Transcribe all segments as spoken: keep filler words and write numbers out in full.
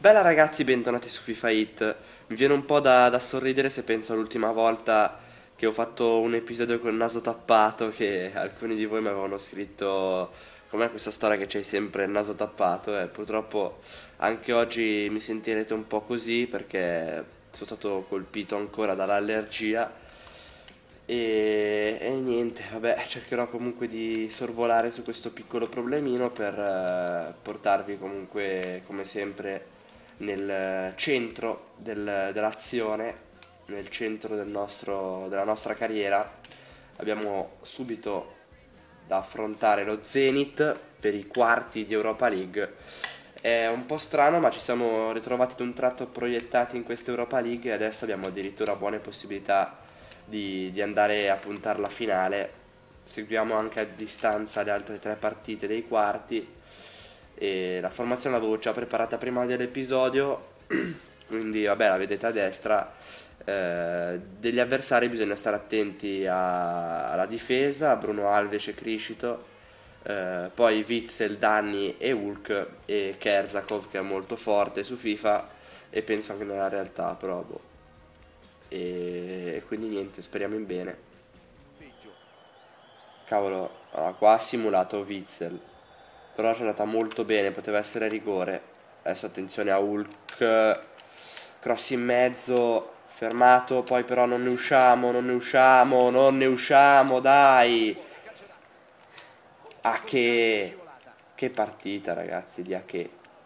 Bella ragazzi, bentornati su FIFA Hit. Mi viene un po' da, da sorridere se penso all'ultima volta che ho fatto un episodio con il naso tappato, che alcuni di voi mi avevano scritto com'è questa storia che c'hai sempre il naso tappato, e purtroppo anche oggi mi sentirete un po' così perché sono stato colpito ancora dall'allergia e, e niente, vabbè, cercherò comunque di sorvolare su questo piccolo problemino per eh, portarvi comunque, come sempre, nel centro del- dell'azione, nel centro del nostro- della nostra carriera. Abbiamo subito da affrontare lo Zenit per i quarti di Europa League. È un po' strano, ma ci siamo ritrovati ad un tratto proiettati in questa Europa League e adesso abbiamo addirittura buone possibilità di, di andare a puntare la finale. Seguiamo anche a distanza le altre tre partite dei quarti e la formazione l'avevo già preparata prima dell'episodio, quindi vabbè, la vedete a destra. Eh, degli avversari bisogna stare attenti a- alla difesa, Bruno Alves e Criscito, eh, poi Witzel, Danni e Hulk e Kerzakov, che è molto forte su FIFA e penso anche nella realtà, però boh. E quindi niente, speriamo in bene. Cavolo, ah, qua ha simulato Witzel, però è andata molto bene, poteva essere rigore. Adesso attenzione a Hulk, cross in mezzo, fermato, poi però non ne usciamo, non ne usciamo, non ne usciamo, dai! A che... Che partita ragazzi, di a che...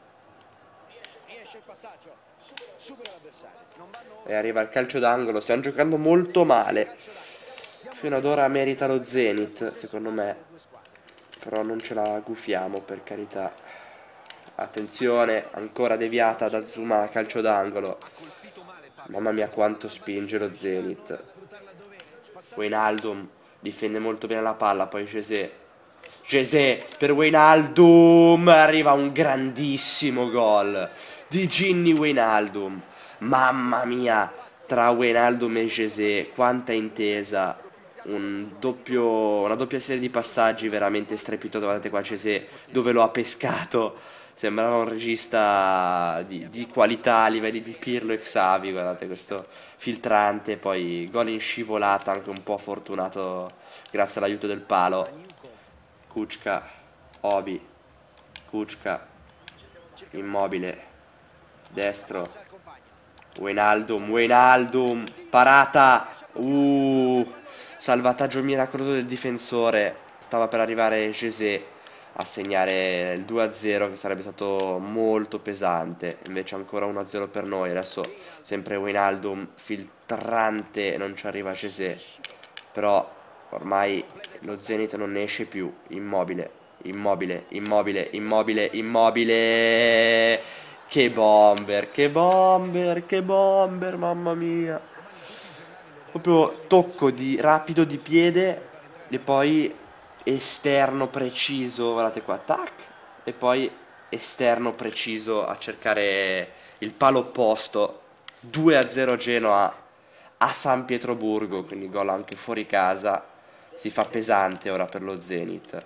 E arriva il calcio d'angolo, stiamo giocando molto male. Fino ad ora merita lo Zenit, secondo me. Però non ce la gufiamo, per carità. Attenzione, ancora deviata da Zuma, calcio d'angolo. Mamma mia quanto spinge lo Zenit. Wijnaldum difende molto bene la palla, poi José. José per Wijnaldum, arriva un grandissimo gol di Ginny Wijnaldum. Mamma mia, tra Wijnaldum e José, quanta intesa. Un doppio, una doppia serie di passaggi veramente strepitosa. Guardate qua José dove lo ha pescato. Sembrava un regista di, di qualità a livelli di Pirlo e Xavi. Guardate questo filtrante. Poi gol in scivolata, anche un po' fortunato grazie all'aiuto del palo. Kuczka, Obi, Kuczka, Immobile, destro, Wijnaldum, Wijnaldum, parata, uh, salvataggio miracoloso del difensore, stava per arrivare José a segnare il due a zero che sarebbe stato molto pesante, invece ancora uno a zero per noi, adesso sempre Wijnaldum, filtrante, non ci arriva José, però ormai lo Zenit non ne esce più, Immobile, Immobile, Immobile, Immobile, Immobile. Che bomber, che bomber, che bomber, mamma mia. Proprio tocco di rapido di piede e poi esterno preciso, guardate qua, tac, e poi esterno preciso a cercare il palo opposto. due a zero Genoa a San Pietroburgo, quindi gol anche fuori casa. Si fa pesante ora per lo Zenit.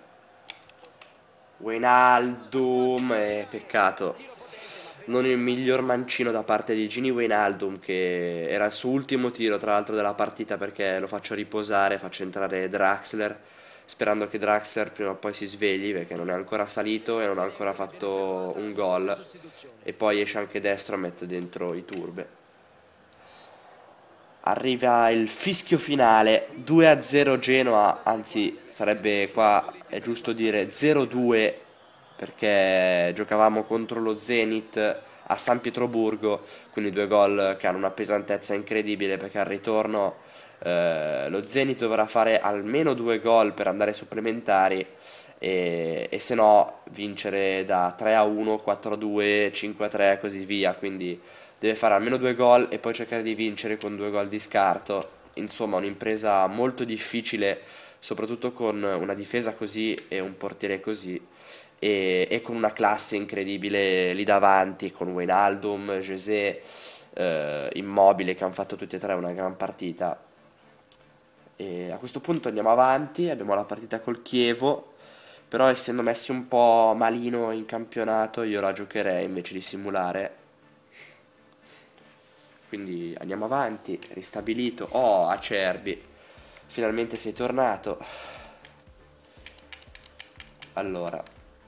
Wijnaldum, eh, peccato. Non il miglior mancino da parte di Gini Wijnaldum, che era il suo ultimo tiro tra l'altro della partita, perché lo faccio riposare, faccio entrare Draxler, sperando che Draxler prima o poi si svegli perché non è ancora salito e non ha ancora fatto un gol, e poi esce anche destro e mette dentro i turbe. Arriva il fischio finale, due a zero Genoa, anzi sarebbe qua, è giusto dire zero due, perché giocavamo contro lo Zenit a San Pietroburgo, quindi due gol che hanno una pesantezza incredibile, perché al ritorno eh, lo Zenit dovrà fare almeno due gol per andare ai supplementari e, e se no vincere da tre a uno, quattro a due, cinque a tre e così via, quindi deve fare almeno due gol e poi cercare di vincere con due gol di scarto. Insomma, un'impresa molto difficile, soprattutto con una difesa così e un portiere così, e, e con una classe incredibile lì davanti, con Wijnaldum, José, eh, Immobile, che hanno fatto tutti e tre una gran partita. E a questo punto andiamo avanti, abbiamo la partita col Chievo, però essendo messi un po' malino in campionato io la giocherei invece di simulare. Quindi andiamo avanti, ristabilito. Oh, Acerbi, finalmente sei tornato. Allora,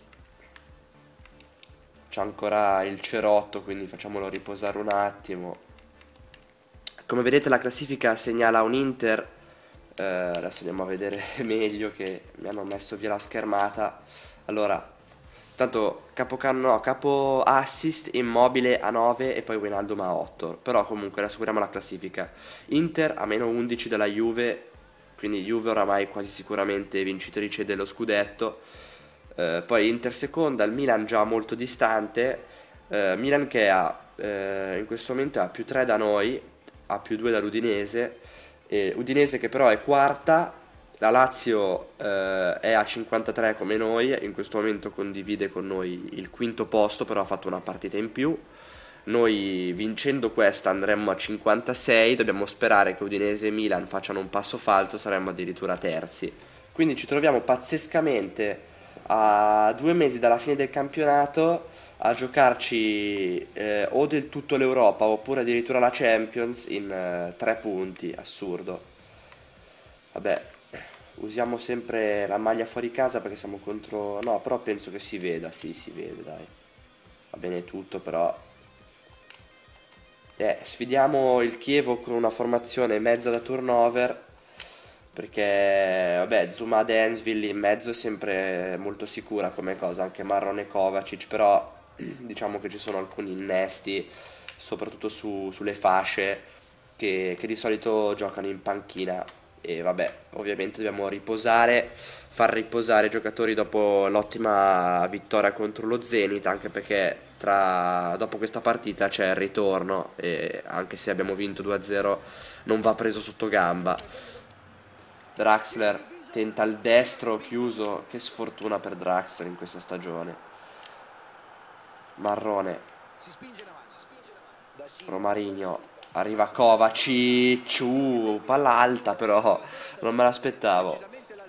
c'è ancora il cerotto, quindi facciamolo riposare un attimo. Come vedete la classifica segnala un Inter. eh, Adesso andiamo a vedere meglio, che mi hanno messo via la schermata. Allora, tanto capocanno, no, capo assist Immobile a nove e poi Wijnaldum a otto. Però comunque adesso guardiamo la classifica. Inter a meno undici della Juve, quindi Juve oramai quasi sicuramente vincitrice dello scudetto. Eh, poi Inter seconda, il Milan già molto distante. Eh, Milan che ha eh, in questo momento ha più tre da noi, ha più due dall'Udinese. E Udinese che però è quarta. La Lazio eh, è a cinquantatré come noi, in questo momento condivide con noi il quinto posto, però ha fatto una partita in più. Noi vincendo questa andremmo a cinquantasei, dobbiamo sperare che Udinese e Milan facciano un passo falso, saremmo addirittura terzi. Quindi ci troviamo pazzescamente a due mesi dalla fine del campionato a giocarci eh, o del tutto l'Europa oppure addirittura la Champions in eh, tre punti, assurdo. Vabbè, usiamo sempre la maglia fuori casa perché siamo contro... No, però penso che si veda, sì, si vede, dai. Va bene tutto, però... Eh, sfidiamo il Chievo con una formazione mezza da turnover, perché, vabbè, Zuma Dansville in mezzo è sempre molto sicura come cosa, anche Marrone e Kovacic, però diciamo che ci sono alcuni innesti, soprattutto su- sulle fasce, che, che di solito giocano in panchina. E vabbè, ovviamente dobbiamo riposare, far riposare i giocatori dopo l'ottima vittoria contro lo Zenit, anche perché tra, dopo questa partita c'è il ritorno e anche se abbiamo vinto due a zero non va preso sotto gamba. Draxler tenta il destro chiuso, che sfortuna per Draxler in questa stagione. Marrone, Romarinho, arriva Kovacic, uh, palla alta però, non me l'aspettavo.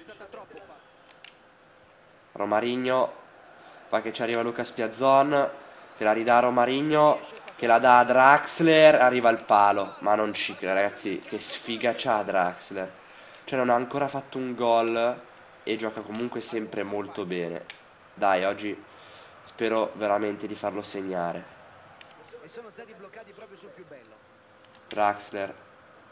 Romarinho, poi che ci arriva Lucas Piazzon, che la ridà a Romarinho, che la dà a Draxler, arriva il palo, ma non ci credo ragazzi, che sfiga c'ha Draxler. Cioè non ha ancora fatto un gol e gioca comunque sempre molto bene. Dai, oggi spero veramente di farlo segnare. Draxler,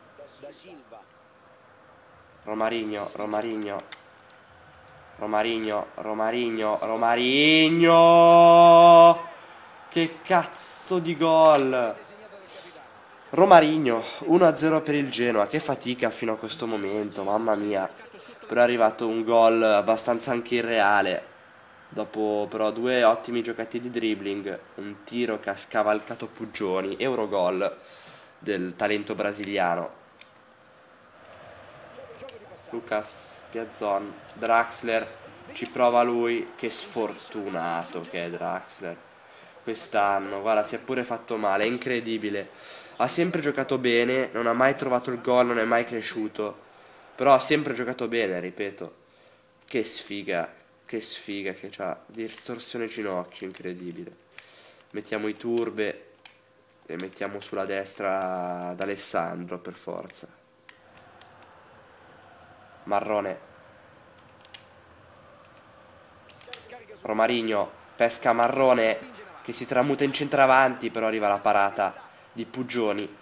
Romarinho, Romarinho, Romarinho, Romarinho, Romarinho! Che cazzo di gol! Romarinho, uno a zero per il Genoa, che fatica fino a questo momento, mamma mia. Però è arrivato un gol abbastanza anche irreale. Dopo però due ottimi giocati di dribbling, un tiro che ha scavalcato Puggioni, Eurogol del talento brasiliano. Lucas Piazzon, Draxler, ci prova lui, che sfortunato che è Draxler. Quest'anno, guarda, si è pure fatto male, è incredibile. Ha sempre giocato bene, non ha mai trovato il gol, non è mai cresciuto. Però ha sempre giocato bene, ripeto. Che sfiga, che sfiga che c'ha. Distorsione ginocchio, incredibile. Mettiamo i turbe e mettiamo sulla destra d'Alessandro per forza. Marrone. Romarinho, pesca Marrone, che si tramuta in centravanti, però arriva la parata di Puggioni.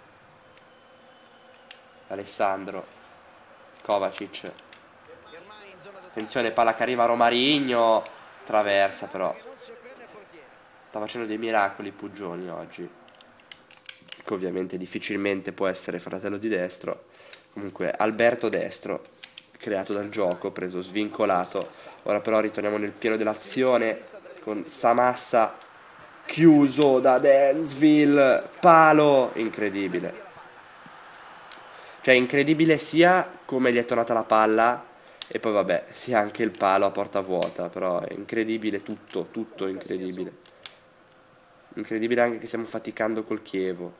Alessandro, Kovacic, attenzione, palla che arriva a Romarinho, traversa però. Sta facendo dei miracoli Puggioni oggi, che ovviamente difficilmente può essere fratello di Destro. Comunque Alberto Destro, creato dal gioco, preso svincolato. Ora però ritorniamo nel pieno dell'azione con Samassa chiuso da Dansville, palo, incredibile. Cioè incredibile sia come gli è tornata la palla e poi vabbè, sia anche il palo a porta vuota, però è incredibile tutto, tutto incredibile. Incredibile anche che stiamo faticando col Chievo.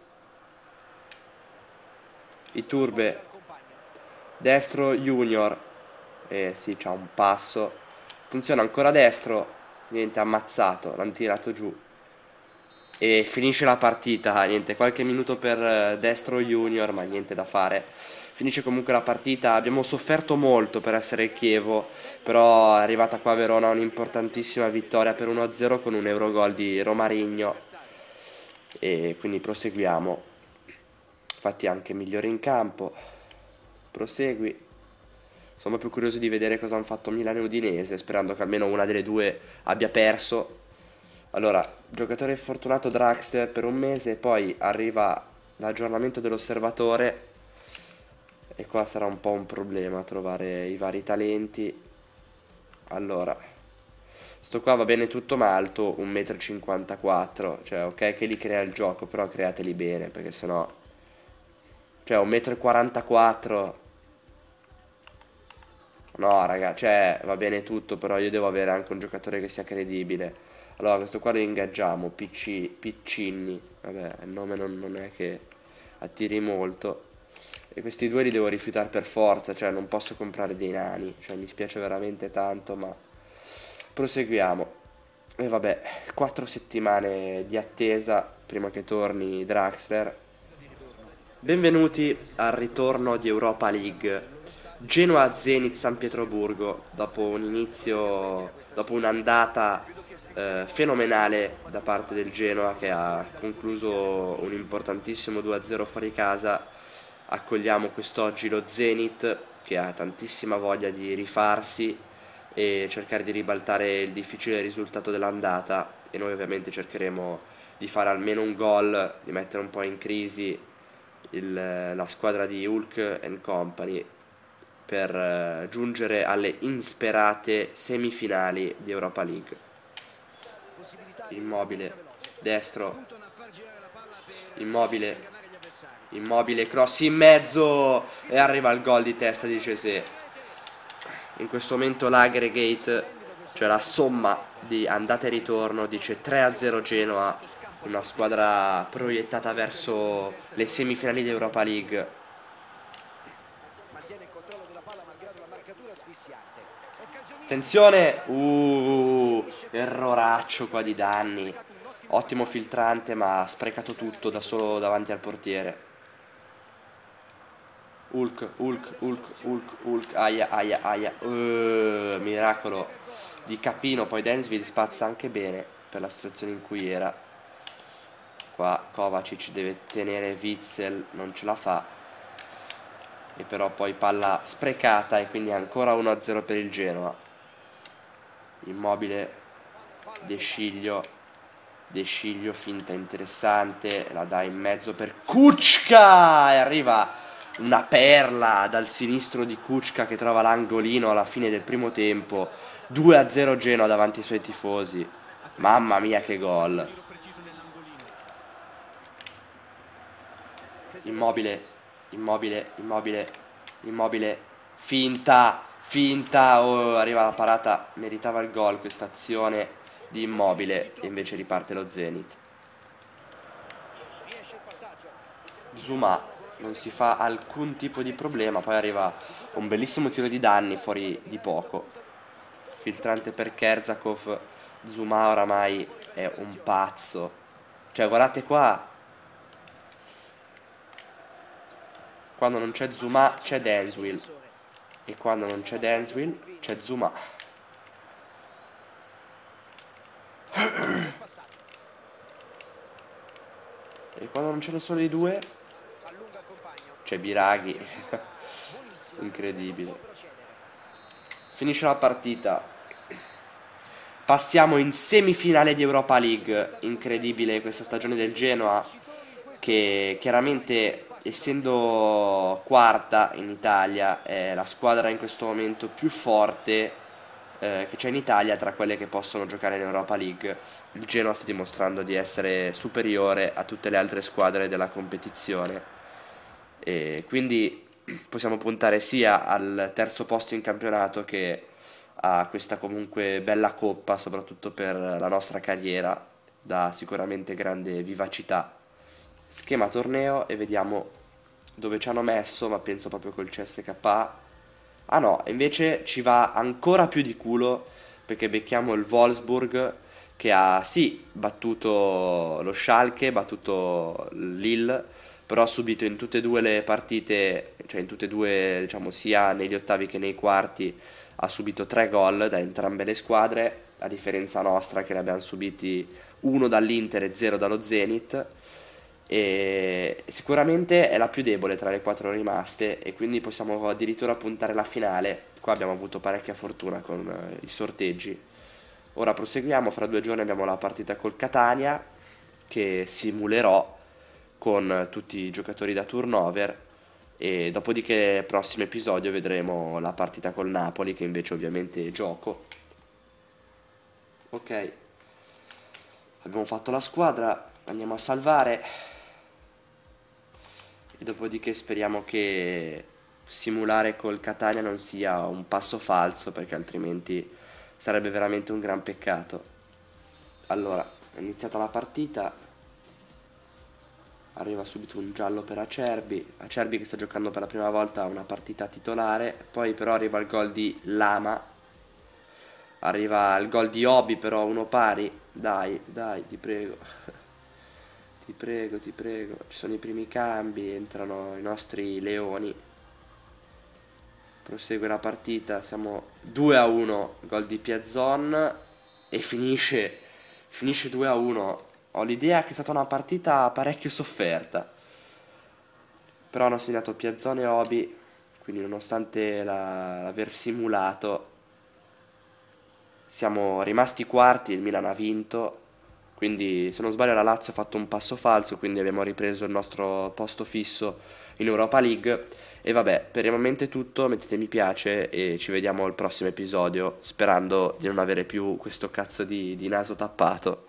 Iturbe, destro Junior, eh sì, c'ha un passo. Attenzione, ancora destro, niente, ammazzato, l'hanno tirato giù. e finisce la partita. Niente, qualche minuto per eh, Destro Junior, ma niente da fare. Finisce comunque la partita, abbiamo sofferto molto per essere il Chievo, però è arrivata qua a Verona un'importantissima vittoria per uno a zero con un Eurogol di Romarigno e quindi proseguiamo. Infatti anche migliore in campo, prosegui. Sono più curioso di vedere cosa hanno fatto Milano e Udinese, sperando che almeno una delle due abbia perso. Allora, giocatore infortunato Draxler per un mese, poi arriva l'aggiornamento dell'osservatore e qua sarà un po' un problema trovare i vari talenti. Allora, sto qua va bene tutto ma alto un metro e cinquantaquattro, cioè ok che li crea il gioco, però createli bene perché sennò... Cioè un metro e quarantaquattro... No raga, cioè va bene tutto, però io devo avere anche un giocatore che sia credibile. Allora questo qua lo ingaggiamo, Picci, Piccinni, vabbè il nome non, non è che attiri molto. E questi due li devo rifiutare per forza, cioè non posso comprare dei nani, cioè mi spiace veramente tanto, ma proseguiamo. E vabbè, quattro settimane di attesa prima che torni Draxler. Benvenuti al ritorno di Europa League. Genoa Zenit San Pietroburgo, dopo un inizio, dopo un'andata eh, fenomenale da parte del Genoa che ha concluso un importantissimo due a zero fuori casa, accogliamo quest'oggi lo Zenit che ha tantissima voglia di rifarsi e cercare di ribaltare il difficile risultato dell'andata e noi ovviamente cercheremo di fare almeno un gol, di mettere un po' in crisi il, la squadra di Hulk and Company per eh, giungere alle insperate semifinali di Europa League. Immobile, destro, Immobile, Immobile, cross in mezzo e arriva il gol di testa di Cesé. In questo momento l'aggregate, cioè la somma di andata e ritorno, dice tre a zero Genoa, una squadra proiettata verso le semifinali di Europa League. Attenzione, uh, erroraccio qua di Danni, ottimo filtrante ma ha sprecato tutto da solo davanti al portiere. Hulk, Hulk, Hulk, Hulk, Hulk, aia, aia, aia, uh, miracolo di Capino, poi Densville spazza anche bene per la situazione in cui era. Qua Kovacic deve tenere Witzel, non ce la fa. E però poi palla sprecata e quindi ancora uno a zero per il Genoa. Immobile, De Sciglio, De Sciglio, finta interessante, la dà in mezzo per Kučka e arriva una perla dal sinistro di Kučka che trova l'angolino alla fine del primo tempo. Due a zero Genoa davanti ai suoi tifosi. Mamma mia che gol. Immobile, Immobile, Immobile, Immobile, finta, finta, oh, arriva la parata, meritava il gol questa azione di Immobile e invece riparte lo Zenit. Zuma non si fa alcun tipo di problema, poi arriva un bellissimo tiro di Danni fuori di poco. Filtrante per Kerzakov, Zuma oramai è un pazzo. Cioè guardate qua, quando non c'è Zuma c'è Denswil e quando non c'è Denswil c'è Zuma. E quando non ce ne sono i due c'è Biraghi. Incredibile. Finisce la partita. Passiamo in semifinale di Europa League. Incredibile questa stagione del Genoa, che chiaramente, essendo quarta in Italia, è la squadra in questo momento più forte eh, che c'è in Italia tra quelle che possono giocare in Europa League. Il Genoa sta dimostrando di essere superiore a tutte le altre squadre della competizione e quindi possiamo puntare sia al terzo posto in campionato che a questa comunque bella coppa, soprattutto per la nostra carriera, dà sicuramente grande vivacità. Schema torneo e vediamo dove ci hanno messo, ma penso proprio col C S K A. Ah no, invece ci va ancora più di culo perché becchiamo il Wolfsburg che ha sì battuto lo Schalke, battuto Lille, però ha subito in tutte e due le partite, cioè in tutte e due, diciamo, sia negli ottavi che nei quarti, ha subito tre gol da entrambe le squadre, a differenza nostra che ne abbiamo subiti uno dall'Inter e zero dallo Zenit. E sicuramente è la più debole tra le quattro rimaste e quindi possiamo addirittura puntare la finale. Qua abbiamo avuto parecchia fortuna con eh, i sorteggi. Ora proseguiamo, fra due giorni abbiamo la partita col Catania che simulerò con tutti i giocatori da turnover e dopodiché prossimo episodio vedremo la partita col Napoli che invece ovviamente gioco. Ok, abbiamo fatto la squadra, andiamo a salvare e dopodiché speriamo che simulare col Catania non sia un passo falso perché altrimenti sarebbe veramente un gran peccato. Allora, è iniziata la partita, arriva subito un giallo per Acerbi, Acerbi che sta giocando per la prima volta una partita titolare, poi però arriva il gol di Lama, arriva il gol di Obi però uno pari, dai, dai, ti prego, ti prego, ti prego, ci sono i primi cambi, entrano i nostri leoni, prosegue la partita, siamo due a uno, gol di Piazzon e finisce, finisce due a uno. Ho l'idea che è stata una partita parecchio sofferta, però hanno segnato Piazzone e Obi, quindi nonostante la- l'aver simulato siamo rimasti quarti, il Milan ha vinto, quindi se non sbaglio la Lazio ha fatto un passo falso, quindi abbiamo ripreso il nostro posto fisso in Europa League. E vabbè, per il momento è tutto, mettete mi piace e ci vediamo al prossimo episodio, sperando di non avere più questo cazzo di, di naso tappato.